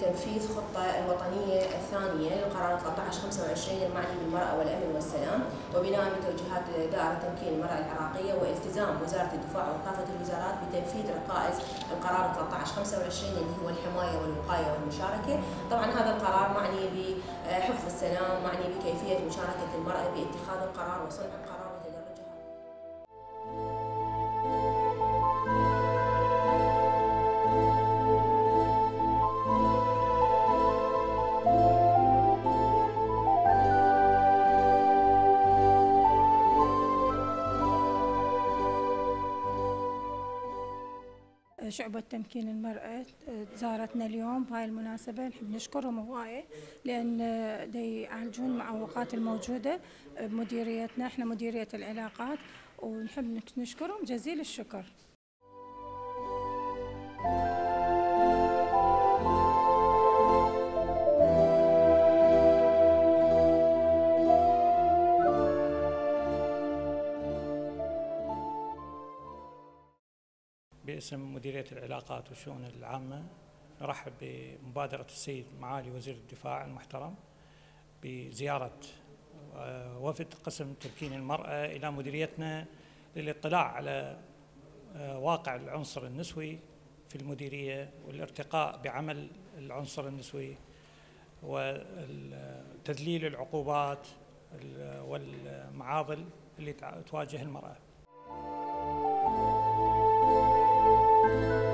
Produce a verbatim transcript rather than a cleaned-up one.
تنفيذ خطة الوطنية الثانية للقرار ثلاثة عشر خمسة وعشرين المعني بالمرأة والأمن والسلام، وبناء بتوجيهات دائرة تمكين المرأة العراقية والتزام وزارة الدفاع وكافة الوزارات بتنفيذ ركائز القرار ثلاثة عشر خمسة وعشرين اللي هو الحماية والوقاية والمشاركة. طبعا هذا القرار معني بحفظ السلام، معني بكيفية مشاركة المرأة باتخاذ القرار وصنع القرار وتدرجها. شعبة تمكين المرأة زارتنا اليوم بهاي المناسبة، نحب نشكرهم هواية لأن دي يعالجون المعوقات الموجودة بمديريتنا، احنا مديرية العلاقات، ونحب نشكرهم جزيل الشكر. باسم مديرية العلاقات والشؤون العامة نرحب بمبادرة السيد معالي وزير الدفاع المحترم بزيارة وفد قسم تمكين المرأة إلى مديريتنا للاطلاع على واقع العنصر النسوي في المديرية والارتقاء بعمل العنصر النسوي وتذليل العقوبات والمعاضل اللي تواجه المرأة.